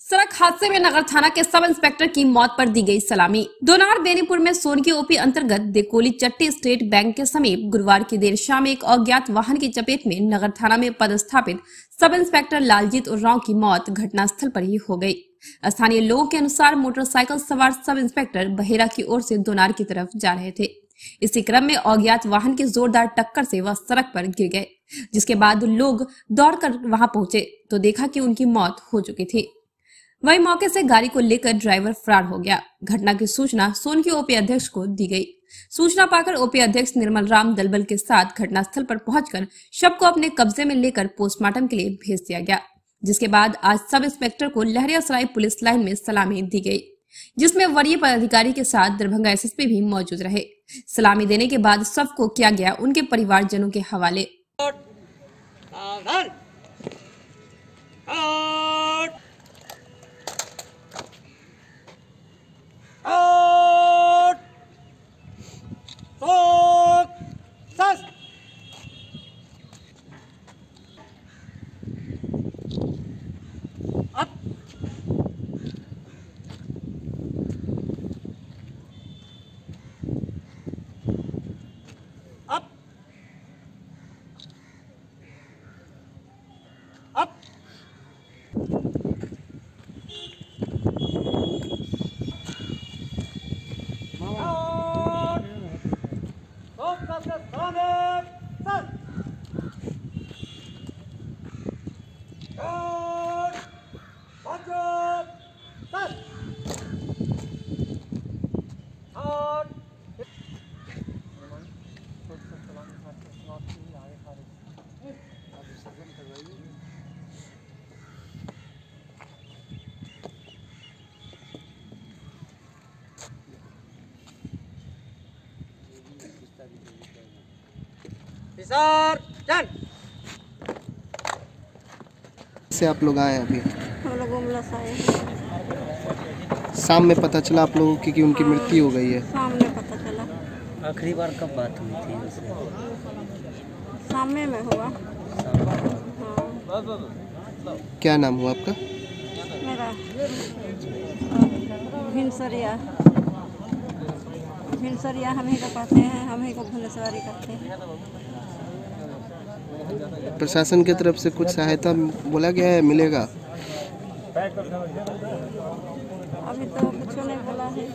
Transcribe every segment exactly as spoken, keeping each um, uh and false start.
सड़क हादसे में नगर थाना के सब इंस्पेक्टर की मौत पर दी गई सलामी। दोनार बेनीपुर में सोनकी ओपी अंतर्गत देकोली चट्टी स्टेट बैंक के समीप गुरुवार की देर शाम एक अज्ञात वाहन की चपेट में नगर थाना में पदस्थापित सब इंस्पेक्टर लालजीत उरांव की मौत घटनास्थल पर ही हो गई। स्थानीय लोगों के अनुसार मोटरसाइकिल सवार सब इंस्पेक्टर बहेरा की ओर से दोनार की तरफ जा रहे थे। इसी क्रम में अज्ञात वाहन की जोरदार टक्कर से वह सड़क पर गिर गए, जिसके बाद लोग दौड़कर वहां पहुंचे तो देखा कि उनकी मौत हो चुकी थी। वहीं मौके से गाड़ी को लेकर ड्राइवर फरार हो गया। घटना की सूचना सोनकी ओपी अध्यक्ष को दी गई। सूचना पाकर ओपी अध्यक्ष निर्मल राम दलबल के साथ घटनास्थल पर पहुंचकर शव को अपने कब्जे में लेकर पोस्टमार्टम के लिए भेज दिया गया, जिसके बाद आज सब इंस्पेक्टर को लहरियासराय पुलिस लाइन में सलामी दी गई, जिसमें वरीय पदाधिकारी के साथ दरभंगा एसएसपी भी मौजूद रहे। सलामी देने के बाद शव को किया गया उनके परिवारजनों के हवाले। से आप लोग आए अभी? हम लोग उमला से आए। शाम में पता चला आप लोगों की कि उनकी मृत्यु हो गई है। शाम में पता चला। आखिरी बार कब बात हुई थी उनसे? शाम में में हुआ। हाँ। क्या नाम हुआ आपका? मेरा भिनसरिया भिनसरिया हम ही को कहते हैं, हम ही को भुवनेश्वरी करते हैं। प्रशासन की तरफ से कुछ सहायता बोला गया है, मिलेगा? अभी तो कुछ नहीं बोला है।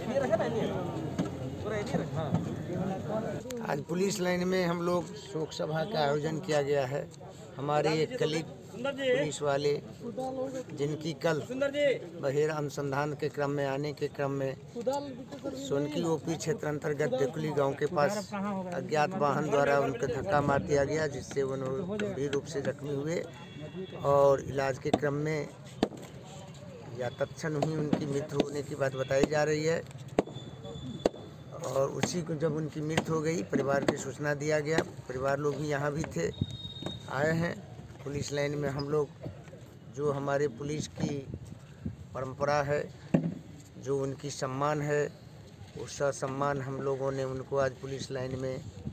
आज पुलिस लाइन में हम लोग शोक सभा का आयोजन किया गया है। हमारे एक कलीग पुलिस वाले जिनकी कल बहेरा अनुसंधान के क्रम में आने के क्रम में सोनकी ओपी क्षेत्र अंतर्गत देकुली गांव के पास अज्ञात वाहन द्वारा उनको धक्का मार दिया गया, जिससे वो गंभीर रूप से जख्मी हुए और इलाज के क्रम में या तत्क्षण ही उनकी मृत्यु होने की बात बताई जा रही है। और उसी को जब उनकी मृत्यु हो गई, परिवार की सूचना दिया गया। परिवार लोग भी यहाँ भी थे, आए हैं पुलिस लाइन में। हम लोग जो हमारे पुलिस की परंपरा है, जो उनकी सम्मान है, उस सम्मान हम लोगों ने उनको आज पुलिस लाइन में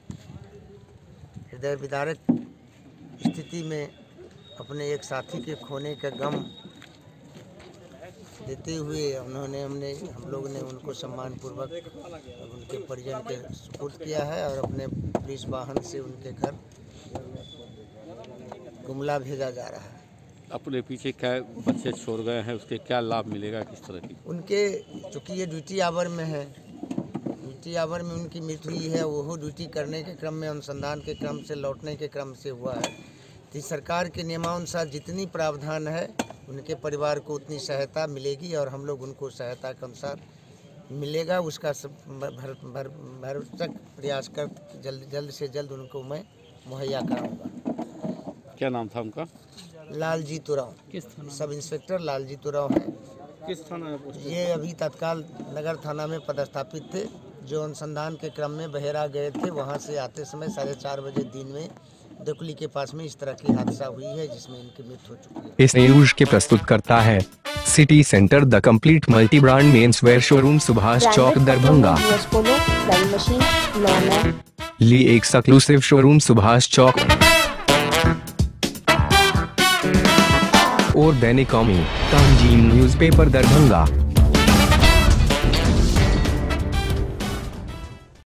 हृदय विदारक स्थिति में अपने एक साथी के खोने का गम देते हुए उन्होंने हमने हम लोग ने उनको सम्मानपूर्वक उनके परिजन के सुपुर्द किया है और अपने पुलिस वाहन से उनके घर गुमला भेजा जा रहा है। अपने पीछे क्या बच्चे छोड़ गए हैं, उसके क्या लाभ मिलेगा, किस तरह की? उनके चूँकि ये ड्यूटी आवर में है, ड्यूटी आवर में उनकी मृत्यु हुई है। वो ड्यूटी करने के क्रम में, अनुसंधान के क्रम से लौटने के क्रम से हुआ है। तो सरकार के नियमानुसार जितनी प्रावधान है उनके परिवार को उतनी सहायता मिलेगी और हम लोग उनको सहायता के अनुसार मिलेगा, उसका सब भर भर भरसक प्रयास कर जल्द जल्द से जल्द उनको मैं मुहैया कराऊंगा। क्या नाम था उनका? लालजीत उरांव। किस थाना? सब इंस्पेक्टर लालजीत उरांव हैं। किस थाना में पोस्ट? ये अभी तत्काल नगर थाना में पदस्थापित थे, जो अनुसंधान के क्रम में बहेरा गए थे। वहाँ से आते समय साढ़े चार बजे दिन में देकुली के पास में इस तरह की हादसा हुई है, जिसमें इनकी मृत्यु हो चुकी है। इस न्यूज के प्रस्तुत करता है city centre the complete multi brand men's wear showroom, Subhash Chowk, Darbhanga. Lee exclusive showroom, Subhash Chowk. और दैनिक कौमी, तंजीम न्यूज़पेपर दरभंगा।